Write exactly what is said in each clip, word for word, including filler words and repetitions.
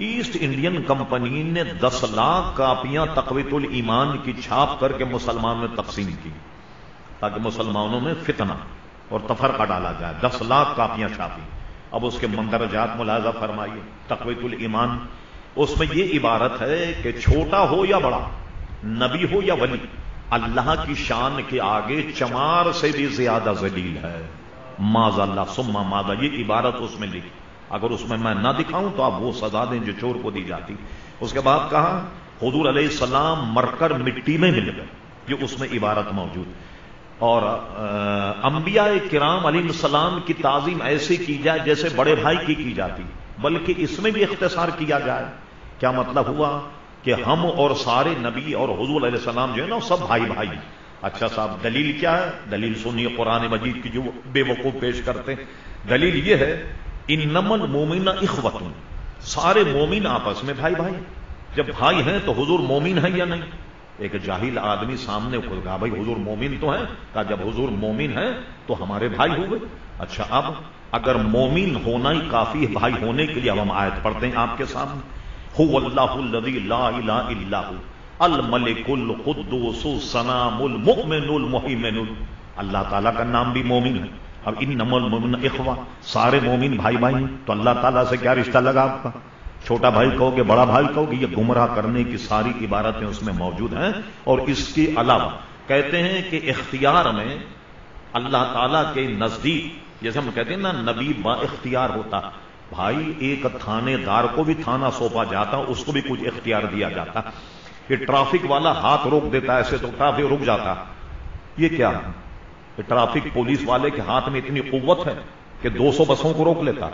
East Indian company نے دس لاکھ کاپیاں تقویت الایمان کی چھاپ کر کے مسلمانوں میں تقسیم کی تاکہ مسلمانوں میں فتنہ اور تفرقہ ڈالا جائے. دس لاکھ کاپیاں چھاپی. اب اس کے مندرجات ملاحظہ فرمائیے. تقویت الایمان اس میں یہ عبارت ہے کہ چھوٹا ہو یا بڑا، نبی ہو یا ولی، اللہ کی شان کے آگے چمار سے بھی زیادہ ذلیل ہے. معاذ اللہ ثم ماذا، یہ عبارت اس میں لکھی. اگر اس میں میں نہ دکھاؤں تو آپ وہ سزا دیں جو چور کو دی جاتی. اس کے بعد کہا حضور علیہ السلام مر کر مٹی میں مل گئے، یہ اس میں عبارت موجود. اور انبیاء کرام علیہ السلام کی تعظیم ایسے کی جائے جیسے بڑے بھائی کی کی جاتی، بلکہ اس میں بھی اختصار کیا جائے. کیا مطلب ہوا کہ ہم اور سارے نبی اور حضور علیہ السلام جو ہے نا سب بھائی بھائی. اچھا صاحب دلیل کیا ہے؟ دلیل سنیے قرآن مجید کی جو بے وقوف پیش کرتے ہیں. دلیل یہ ہے انما المؤمنون اخوۃ، سارے مومن آپس میں بھائی بھائی. جب بھائی ہیں تو حضور مومن ہیں یا نہیں؟ ایک جاہل آدمی سامنے کو کہا بھائی حضور مومن تو ہیں. کہا جب حضور مومن ہیں تو ہمارے بھائی ہوئے. اچھا اب اگر مومن ہونا ہی کافی ہے بھائی ہونے کے لیے، اب ہم آیت پڑھتے ہیں آپ کے سامنے. هو اللہ الذی لا الہ الا هو الملک القدوس السلام المؤمن المہیمن. اللہ تعالیٰ کا نام بھی مومن ہے. اب انما المؤمنون اخوہ، سارے مومن بھائی بھائی ہیں. تو اللہ تعالیٰ سے کیا رشتہ لگا آپ کا؟ چھوٹا بھائی کہو گے بڑا بھائی کہو گے، یہ گمراہ کرنے کی ساری عبارتیں اس میں موجود ہیں. اور اس کے علاوہ کہتے ہیں کہ اختیار میں اللہ تعالیٰ کے نزدیک جیسے ہم کہتے ہیں نا نبی با اختیار ہوتا. بھائی ایک تھانے دار کو بھی تھانہ سونپا جاتا، اس کو بھی کچھ اختیار دیا جاتا. یہ ٹرافک والا ہاتھ روک دیتا ایسے تو ٹرافک رک جاتا. یہ کیا ہے؟ ٹرافک پولیس والے کے ہاتھ میں اتنی قوت ہے کہ دو سو بسوں کو روک لیتا.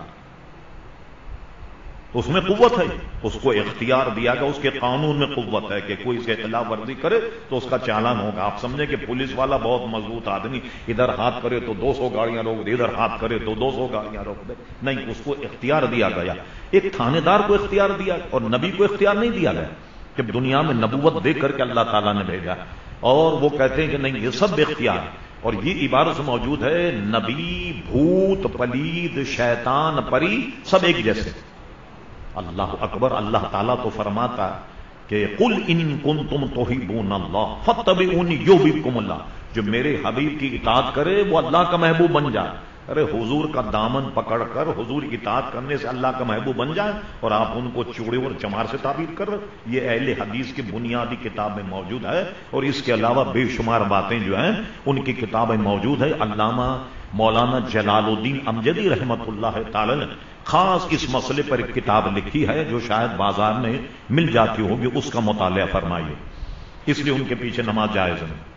اس میں قوت ہے، اس کو اختیار دیا گیا، اس کے قانون میں قوت ہے کہ کوئی اس کے خلاف ورزی کرے تو اس کا چالان ہوگا. آپ سمجھیں کہ پولیس والا بہت مضبوط آدمی، ادھر ہاتھ کرے تو دو سو گاڑیاں روک دے، ادھر ہاتھ کرے تو دو سو گاڑیاں روک دے. نہیں، اس کو اختیار دیا گیا. ایک تھانے دار کو اختیار دیا اور نبی کو اختیار نہیں دیا گیا. جب دنیا میں نبوت دے کر کے اللہ تعالیٰ نے بھیجا اور وہ کہتے ہیں کہ نہیں یہ سب اختیار ہے. اور یہ عبارت موجود ہے نبی، بھوت، پلید، شیطان، پری سب ایک جیسے. اللہ اکبر. اللہ تعالیٰ تو فرماتا کہ قل ان کنتم تحبون اللہ فاتبعونی یحببکم اللہ. جو میرے حبیب کی اطاعت کرے وہ اللہ کا محبوب بن جائے. ارے حضور کا دامن پکڑ کر حضور کی اطاعت کرنے سے اللہ کا محبوب بن جائے اور آپ ان کو چوڑے اور چمار سے تعبیر کر رہے. یہ اہل حدیث کی بنیادی کتاب میں موجود ہے. اور اس کے علاوہ بے شمار باتیں جو ہیں ان کی کتابیں موجود ہے. علامہ مولانا جلال الدین امجدی رحمت اللہ تعالی نے خاص اس مسئلے پر ایک کتاب لکھی ہے جو شاید بازار میں مل جاتی ہوگی، اس کا مطالعہ فرمائیے. اس لیے ان کے پیچھے نماز جائز ہے.